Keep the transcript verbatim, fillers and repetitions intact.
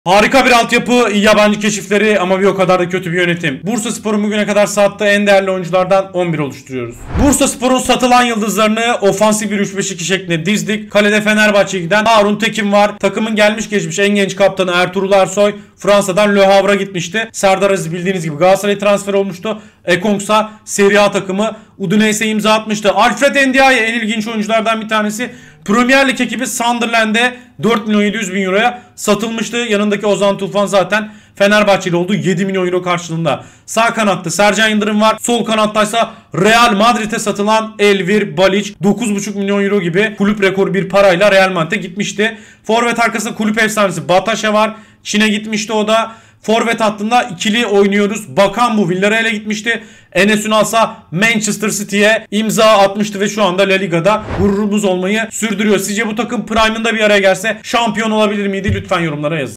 Harika bir altyapı, iyi yabancı keşifleri ama bir o kadar da kötü bir yönetim. Bursaspor'un bugüne kadar sattığı en değerli oyunculardan on bir oluşturuyoruz. Bursaspor'un satılan yıldızlarını ofansif bir üç beş iki şeklinde dizdik. Kalede Fenerbahçe'ye giden Harun Tekin var. Takımın gelmiş geçmiş en genç kaptanı Ertuğrul Ersoy Fransa'dan Le Havre'a gitmişti. Serdar Aziz bildiğiniz gibi Galatasaray transfer olmuştu. Ekongsa Serie A takımı Udinese'ye imza atmıştı. Alfred Ndiaye en ilginç oyunculardan bir tanesi. Premier Lig ekibi Sunderland'e dört milyon yedi yüz bin euroya satılmıştı. Yanındaki Ozan Tufan zaten Fenerbahçeli oldu. yedi milyon euro karşılığında. Sağ kanatta Sercan Yıldırım var. Sol kanattaysa Real Madrid'e satılan Elvir Balic dokuz buçuk milyon euro gibi kulüp rekoru bir parayla Real Madrid'e gitmişti. Forvet arkasında kulüp efsanesi Bataşa var. Çin'e gitmişti o da. Forvet hattında ikili oynuyoruz. Bakan bu Villarreal'e gitmişti. Enes Ünalsa Manchester City'ye imza atmıştı ve şu anda La Liga'da gururumuz olmayı sürdürüyor. Sizce bu takım Prime'ında bir araya gelse şampiyon olabilir miydi? Lütfen yorumlara yazın.